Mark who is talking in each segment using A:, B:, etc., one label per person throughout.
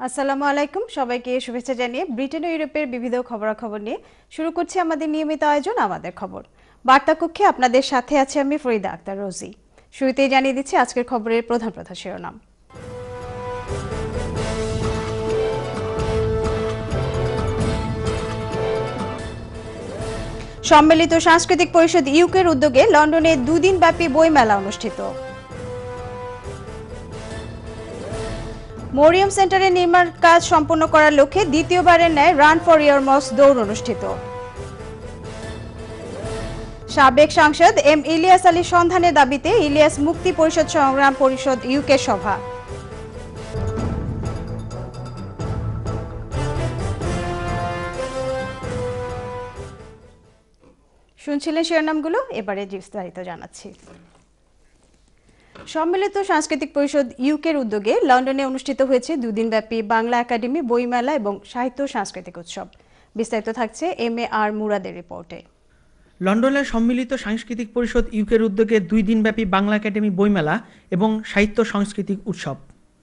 A: আসসালামু আলাইকুম, সবাইকে শুভেচ্ছা জানিয়ে ব্রিটেন ও ইউরোপের বিবিধ খবরাখবর নিয়ে শুরু করছি আমাদের নিয়মিত আয়োজন আমাদের খবর। বার্তা কক্ষে আপনাদের সাথে আছে আমি ফরিদা আক্তার রোজি। শুরুতেই জানিয়ে দিচ্ছি আজকের খবরের প্রধান প্রধান শিরোনাম। সম্মিলিত সাংস্কৃতিক পরিষদ ইউকের উদ্যোগে লন্ডনে দুদিনব্যাপী বইমেলা অনুষ্ঠিত। মরিয়ম সেন্টারের নির্মাণ কাজ সম্পন্ন করার লক্ষ্যে দ্বিতীয়বারের ন্যায় রান ফর ইয়র মস্ক দৌড় অনুষ্ঠিত। সাবেক সাংসদ এম ইলিয়াস আলীর সন্ধানের দাবিতে ইলিয়াস মুক্তি পরিষদ সংগ্রাম পরিষদ ইউকে সভা। শুনছিলেন শিরোনামগুলো, এবারে বিস্তারিত জানাচ্ছি। সম্মিলিত সাংস্কৃতিক পরিষদ ইউকের উদ্যোগে লন্ডনে অনুষ্ঠিত হয়েছে দুদিনব্যাপী বাংলা একাডেমি বইমেলা এবং সাহিত্য সাংস্কৃতিক উৎসব। বিস্তারিত থাকছে এম.এ.আর. মুরাদের রিপোর্টে।
B: লন্ডনের সম্মিলিত সাংস্কৃতিক পরিষদ ইউকের উদ্যোগে 2 দিনব্যাপী বাংলা একাডেমি বইমেলা এবং সাহিত্য সাংস্কৃতিক উৎসব।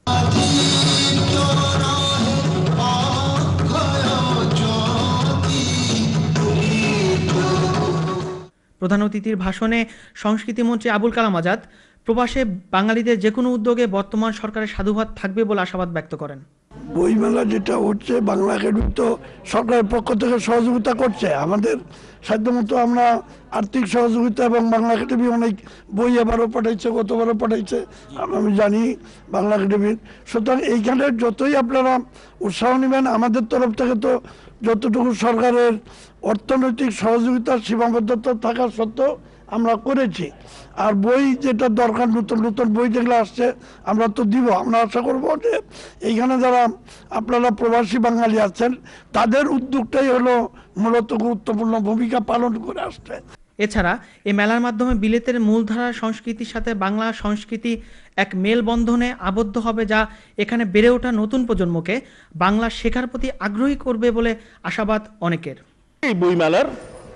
B: প্রধান অতিথির ভাষণে সংস্কৃতিমন্ত্রী আবুল কালাম আজাদ প্রবাসে বাঙালিদের যে কোনো উদ্যোগে বর্তমান সরকারের সাধুবাদ থাকবে বলে আশাবাদ ব্যক্ত করেন।
C: বইমেলা যেটা হচ্ছে, বাংলা একাডেমি তো সরকারের পক্ষ থেকে সহযোগিতা করছে, আমাদের সাধ্যমতো আমরা আর্থিক সহযোগিতা, এবং বাংলা একাডেমি অনেক বই এবারও পাঠাইছে, গতবারও পাঠাইছে আমি জানি বাংলা একাডেমির। সুতরাং এইখানে যতই আপনারা উৎসাহ নেবেন, আমাদের তরফ থেকে তো যতটুকু সরকারের অর্থনৈতিক সহযোগিতার সীমাবদ্ধতা থাকা সত্ত্বেও আমরা করেছি। আর বই যেটা দরকার, নতুন নতুন বই যেগুলো আসছে আমরা তো দিব। আমরা আশা করবো যে এইখানে যারা আপনারা প্রবাসী বাঙালি আছেন তাদের উদ্যোগটাই হলো মূলত গুরুত্বপূর্ণ ভূমিকা পালন করে আসছে।
B: এছাড়া এই মেলার মাধ্যমে বিলেতের মূলধারা সংস্কৃতির সাথে বাংলা সংস্কৃতি এক মেলবন্ধনে আবদ্ধ হবে, যা এখানে বেড়ে ওঠা নতুন প্রজন্মকে বাংলা শেখার প্রতি আগ্রহী করবে বলে আশাবাদ অনেকের।
D: এই বইমেলার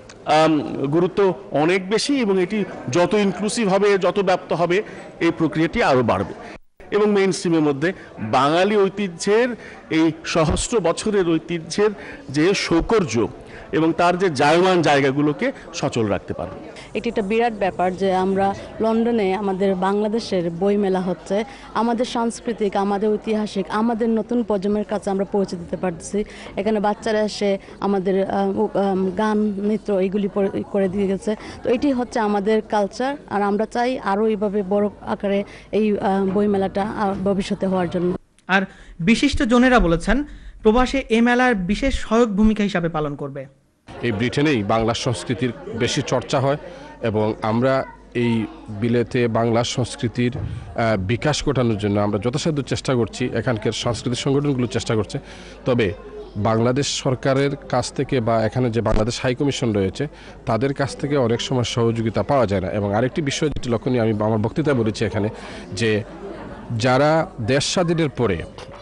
D: গুরুত্ব অনেক বেশি, এবং এটি যত ইনক্লুসিভ হবে, যত ব্যাপ্ত হবে, এই প্রক্রিয়াটি আরও বাড়বে এবং মেইন স্ট্রিমের মধ্যে বাঙালি ঐতিহ্যের, এই সহস্র বছরের ঐতিহ্যের যে সৌকর্য এবং তার যে জায়মান জায়গাগুলোকে সচল রাখতে পারবে।
E: এটি একটা বিরাট ব্যাপার যে আমরা লন্ডনে আমাদের বাংলাদেশের বইমেলা হচ্ছে, আমাদের সাংস্কৃতিক, আমাদের ঐতিহাসিক, আমাদের নতুন প্রজন্মের কাছে আমরা পৌঁছে দিতে পারছি। এখানে বাচ্চারা এসে আমাদের গান, নৃত্য এইগুলি করে দিয়ে গেছে। তো এটি হচ্ছে আমাদের কালচার, আর আমরা চাই আরও এইভাবে বড় আকারে এই বইমেলাটা ভবিষ্যতে হওয়ার জন্য।
B: আর বিশিষ্ট জনেরা বলেছেন প্রবাসে এই মেলার বিশেষ সহায়ক ভূমিকা হিসাবে পালন করবে।
F: এই ব্রিটেনেই বাংলা সংস্কৃতির বেশি চর্চা হয়, এবং আমরা এই বিলেতে বাংলা সংস্কৃতির বিকাশ ঘটানোর জন্য আমরা যথাসাধ্য চেষ্টা করছি। এখানকার সাংস্কৃতিক সংগঠনগুলো চেষ্টা করছে। তবে বাংলাদেশ সরকারের কাছ থেকে বা এখানে যে বাংলাদেশ হাই কমিশন রয়েছে তাদের কাছ থেকে অনেক সময় সহযোগিতা পাওয়া যায় না। এবং আরেকটি বিষয় যেটি লক্ষণীয়, আমি আমার বক্তৃতায় বলেছি এখানে, যে যারা দেশ স্বাধীনের পরে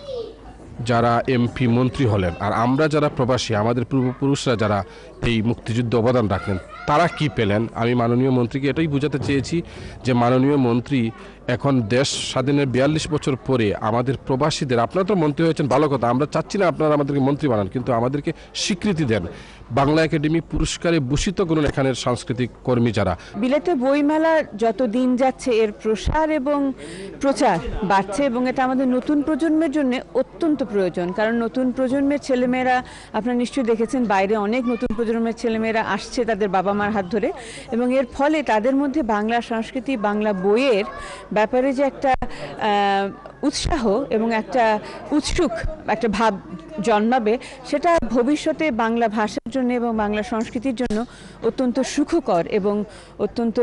F: যারা এমপি মন্ত্রী হলেন, আর আমরা যারা প্রবাসী, আমাদের পূর্বপুরুষরা যারা এই মুক্তিযুদ্ধে অবদান রাখলেন, তারা কি পেলেন, আমি মাননীয় মন্ত্রীকে এটাই বোঝাতে চেয়েছি যে মাননীয় মন্ত্রী এখন দেশ স্বাধীনের 42 বছর পরে আমাদের প্রবাসীদের, আপনারা তো মন্ত্রী হয়েছেন ভালো কথা, আমরা চাচ্ছি না আপনারা আমাদেরকে মন্ত্রী বানান, কিন্তু আমাদেরকে স্বীকৃতি দেন, বাংলা একাডেমি পুরস্কারে ভূষিত করুন এখানের সাংস্কৃতিক কর্মী যারা।
G: বিলেতে বইমেলা যত দিন যাচ্ছে এর প্রসার এবং প্রচার বাড়ছে, এবং এটা আমাদের নতুন প্রজন্মের জন্য অত্যন্ত প্রয়োজন। কারণ নতুন প্রজন্মের ছেলেমেয়েরা, আপনারা নিশ্চয়ই দেখেছেন বাইরে অনেক নতুন প্রজন্মের ছেলেমেয়েরা আসছে তাদের বাবা মার হাত ধরে, এবং এর ফলে তাদের মধ্যে বাংলা সংস্কৃতি, বাংলা বইয়ের ব্যাপারে যে একটা উৎসাহ এবং একটা উৎসুক একটা ভাব জন্মাবে, সেটা ভবিষ্যতে বাংলা ভাষার জন্য এবং বাংলা সংস্কৃতির জন্য অত্যন্ত সুখকর এবং অত্যন্ত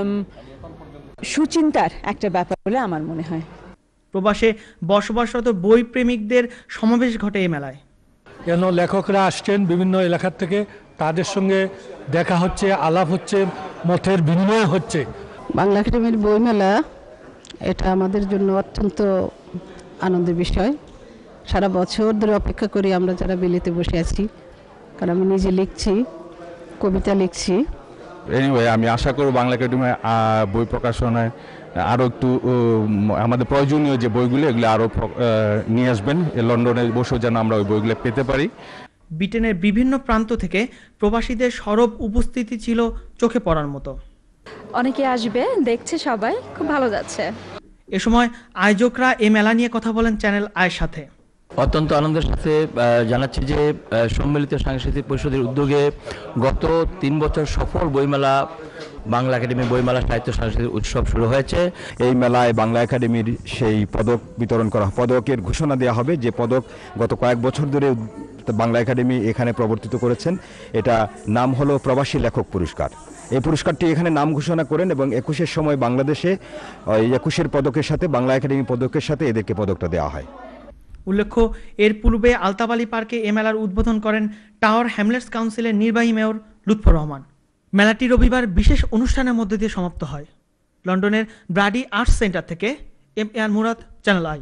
G: সুচিন্তার একটা ব্যাপার বলে আমার মনে হয়।
B: প্রবাসে বসবাসরত বই প্রেমিকদের সমাবেশ ঘটে এই মেলায়।
H: কেন লেখকরা আসছেন বিভিন্ন এলাকার থেকে, তাদের সঙ্গে দেখা হচ্ছে, আলাপ হচ্ছে, মতের বিনিময় হচ্ছে।
I: বাংলা একাডেমির বইমেলা এটা আমাদের জন্য অত্যন্ত আনন্দের বিষয়। সারা বছর ধরে অপেক্ষা করি আমরা যারা বিলেতে বসে আছি, কারণ আমি নিজে লিখছি, কবিতা লিখছি,
J: এনিওয়ে আমি আশা করব বাংলা একাডেমি বই প্রকাশনায় আরও একটু আমাদের প্রয়োজনীয় যে বইগুলো এগুলো আরও নিয়ে আসবেন, লন্ডনে বসেও যেন আমরা ওই বইগুলো পেতে পারি।
B: ব্রিটেনের বিভিন্ন প্রান্ত থেকে প্রবাসীদের সরব উপস্থিতি ছিল চোখে পড়ার মতো।
K: অনেকে আসবে, দেখছে, সবাই খুব ভালো যাচ্ছে।
B: এ সময় আয়োজকরা এই মেলা নিয়ে কথা বলেন চ্যানেল আয়ের সাথে।
L: অত্যন্ত আনন্দের সাথে জানাচ্ছি যে সম্মিলিত সাংস্কৃতিক পরিষদের উদ্যোগে গত 3 বছর সফল বইমেলা বাংলা একাডেমি বইমেলা সাহিত্য সাংস্কৃতিক উৎসব শুরু হয়েছে।
M: এই মেলায় বাংলা একাডেমির সেই পদক বিতরণ করা, পদকের ঘোষণা দেওয়া হবে, যে পদক গত কয়েক বছর ধরে বাংলা একাডেমি এখানে প্রবর্তিত করেছেন। এটা নাম হলো প্রবাসী লেখক পুরস্কার। এই পুরস্কারটি এখানে নাম ঘোষণা করেন এবং 21-এর সময় বাংলাদেশে 21-এর পদকের সাথে বাংলা একাডেমি পদকের সাথে এদেরকে পদকটা দেওয়া হয়।
B: উল্লেখ্য, এর পূর্বে আলতাবালি পার্কে এ মেলার উদ্বোধন করেন টাওয়ার হ্যামলেটস কাউন্সিলের নির্বাহী মেয়র লুৎফর রহমান। মেলাটি রবিবার বিশেষ অনুষ্ঠানের মধ্যে দিয়ে সমাপ্ত হয়। লন্ডনের ব্রাডি আর্টস সেন্টার থেকে M Murad, channel I.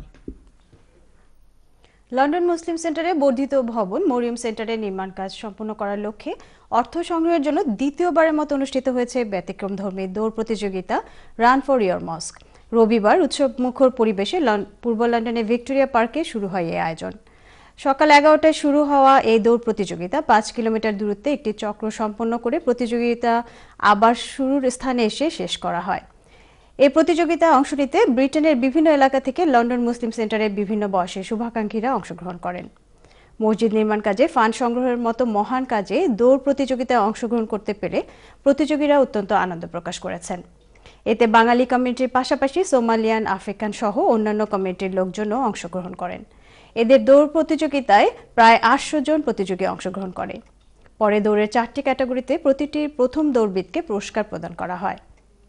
A: London Muslim সেন্টারে বর্ধিত ভবন মরিয়ম সেন্টারের নির্মাণ কাজ সম্পন্ন করার লক্ষ্যে অর্থ সংগ্রহের জন্য দ্বিতীয়বারের মতো অনুষ্ঠিত হয়েছে ব্যতিক্রমধর্মী দৌড় প্রতিযোগিতা রান ফর ইয়োর মস্ক। রবিবার উৎসবমুখর পরিবেশে পূর্ব লন্ডনের ভিক্টোরিয়া পার্কে শুরু হয় এই আয়োজন। সকাল 11টায় শুরু হওয়া এই দৌড় প্রতিযোগিতা 5 কিলোমিটার দূরত্বে একটি চক্র সম্পন্ন করে প্রতিযোগিতা আবার শুরুর স্থানে এসে শেষ করা হয়। এই প্রতিযোগিতায় অংশ নিতে ব্রিটেনের বিভিন্ন এলাকা থেকে লন্ডন মুসলিম সেন্টারের বিভিন্ন বয়সের শুভাকাঙ্ক্ষীরা অংশগ্রহণ করেন। মসজিদ নির্মাণ কাজে ফান্ড সংগ্রহের মতো মহান কাজে দৌড় প্রতিযোগিতায় অংশগ্রহণ করতে পেরে প্রতিযোগীরা অত্যন্ত আনন্দ প্রকাশ করেছেন। এতে বাঙালি কমিউনিটির পাশাপাশি সোমালিয়ান, আফ্রিকান সহ অন্যান্য কমিউনিটির লোকজনও অংশগ্রহণ করেন। এদের দৌড় প্রতিযোগিতায় প্রায় 800 জন প্রতিযোগী অংশগ্রহণ করে। পরে দৌড়ের 4টি ক্যাটাগরিতে প্রতিটির প্রথম দৌড়বিদকে পুরস্কার প্রদান করা হয়।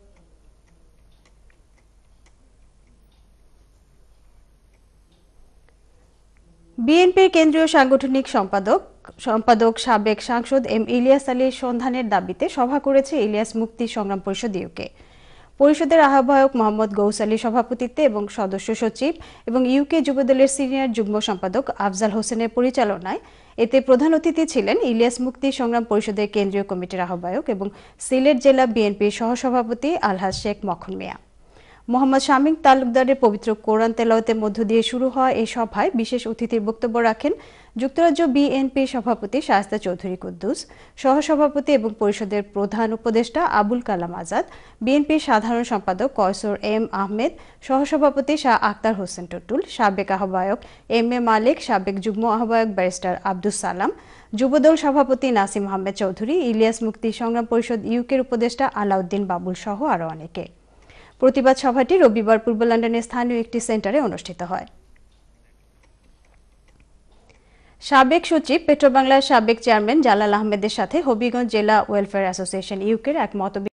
A: বিএনপির কেন্দ্রীয় সাংগঠনিক সম্পাদক সাবেক সাংসদ এম ইলিয়াস আলীর সন্ধানের দাবিতে সভা করেছে ইলিয়াস মুক্তি সংগ্রাম পরিষদ ইউকে। পরিষদের আহ্বায়ক মোহাম্মদ গৌস আলী সভাপতিত্বে এবং সদস্য সচিব এবং ইউকে যুবদলের সিনিয়র যুগ্ম সম্পাদক আফজাল হোসেনের পরিচালনায় এতে প্রধান অতিথি ছিলেন ইলিয়াস মুক্তি সংগ্রাম পরিষদের কেন্দ্রীয় কমিটির আহ্বায়ক এবং সিলেট জেলা বিএনপির সহসভাপতি আলহাজ শেখ মখন মিয়া। মোহাম্মদ শামীম তালুকদারের পবিত্র কোরআন তেলাওয়াতের মধ্য দিয়ে শুরু হওয়া এই সভায় বিশেষ অতিথির বক্তব্য রাখেন যুক্তরাজ্য বিএনপির সভাপতি শায়েস্তা চৌধুরী কুদ্দুস, সহসভাপতি এবং পরিষদের প্রধান উপদেষ্টা আবুল কালাম আজাদ, বিএনপির সাধারণ সম্পাদক কয়সর এম আহমেদ, সহসভাপতি শাহ আক্তার হোসেন টুটুল, সাবেক আহ্বায়ক এম এ মালিক, সাবেক যুগ্ম আহ্বায়ক ব্যারিস্টার আব্দুল সালাম, যুবদল সভাপতি নাসিম আহমেদ চৌধুরী, ইলিয়াস মুক্তি সংগ্রাম পরিষদ ইউকের উপদেষ্টা আলাউদ্দিন বাবুল সহ আরও অনেকে। প্রতিবাদ সভাটি রবিবার পূর্ব লন্ডনের স্থানীয় একটি সেন্টারে অনুষ্ঠিত হয়। সাবেক সচিব পেট্রোবাংলার সাবেক চেয়ারম্যান জালাল আহমেদের সাথে হবিগঞ্জ জেলা ওয়েলফেয়ার অ্যাসোসিয়েশন ইউকের এক মত